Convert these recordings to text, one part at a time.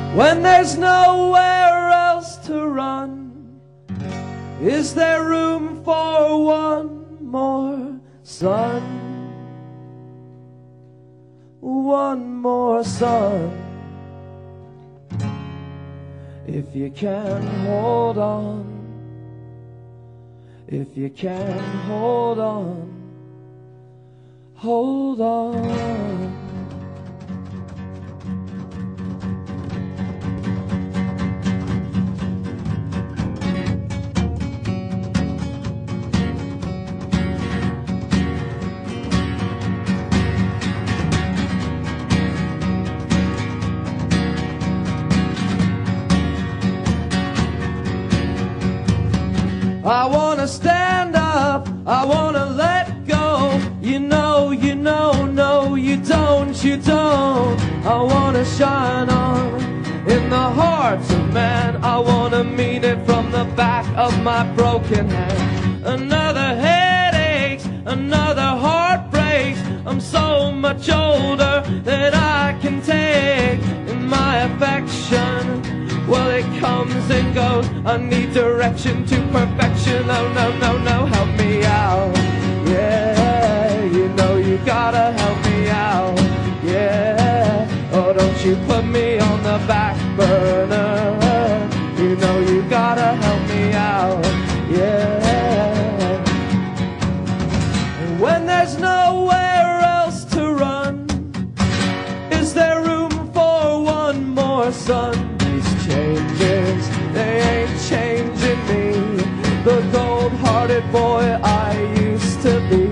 when there's nowhere else to run? Is there room for one more sun? One more sun. If you can hold on, if you can hold on, hold on. I wanna stand up, I wanna let go. You know, no, you don't. I wanna shine on in the hearts of man. I wanna mean it from the back of my broken hand. Another headache, another heartbreak. I'm so much older than I can take. In my affection, well, it comes and goes. I need direction to perfection. Oh, no, no, no, help me out. Yeah, you know you gotta help me out. Yeah, oh, don't you put me on the back burner. You know you gotta help me out. Yeah, when there's nowhere else to run, is there room for one more sun? Changes, they ain't changing me, the cold-hearted boy I used to be.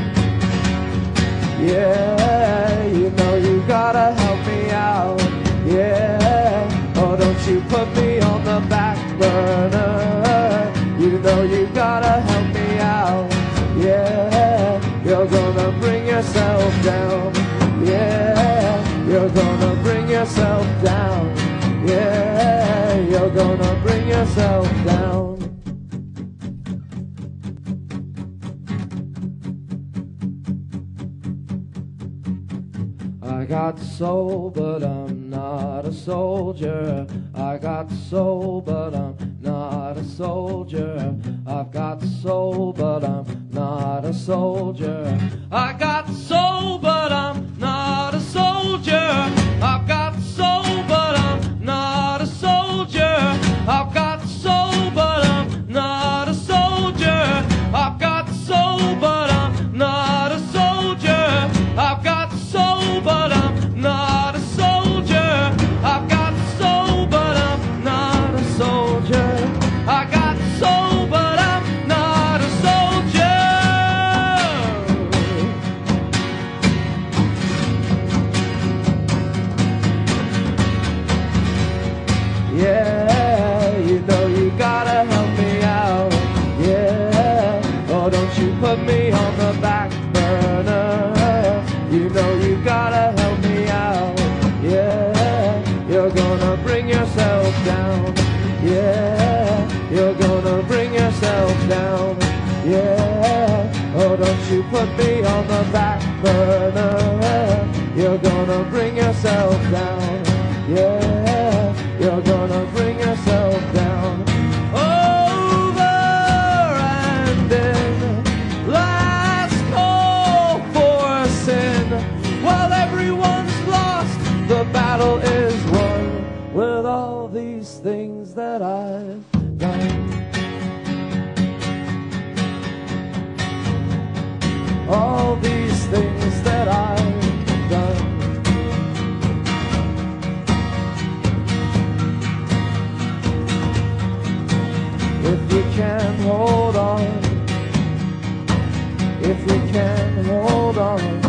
Yeah, you know you gotta help me out. Yeah, oh, don't you put me on the back burner. You know you gotta help me out. Yeah, you're gonna bring yourself down. Yeah, you're gonna bring yourself down. Yeah, you're gonna bring yourself down. I got soul, but I'm not a soldier. I got soul, but I'm not a soldier. I've got soul, but I'm not a soldier. I got soul, but I'm not a soldier. I've got soul, but I'm not a soldier. I've got soul, but I'm not a soldier. I've got soul, but I'm not a soldier. I've got soul, but I'm not a soldier. I've got soul, but I'm not a soldier. I got soul, but I'm not a soldier. Yeah, you know you gotta help me out. Yeah, oh, don't you put me on the back burner. You know you gotta help me out. Yeah, you're gonna bring yourself down. Yeah, you're gonna bring yourself down. Yeah, oh, don't you put me on the back burner. You're gonna bring yourself down. Yeah, you're gonna bring yourself down. Over and in, last call for sin. While everyone's lost, the battle is won. With all these things that I've done, all these things that I've done. If you can hold on, if you can hold on.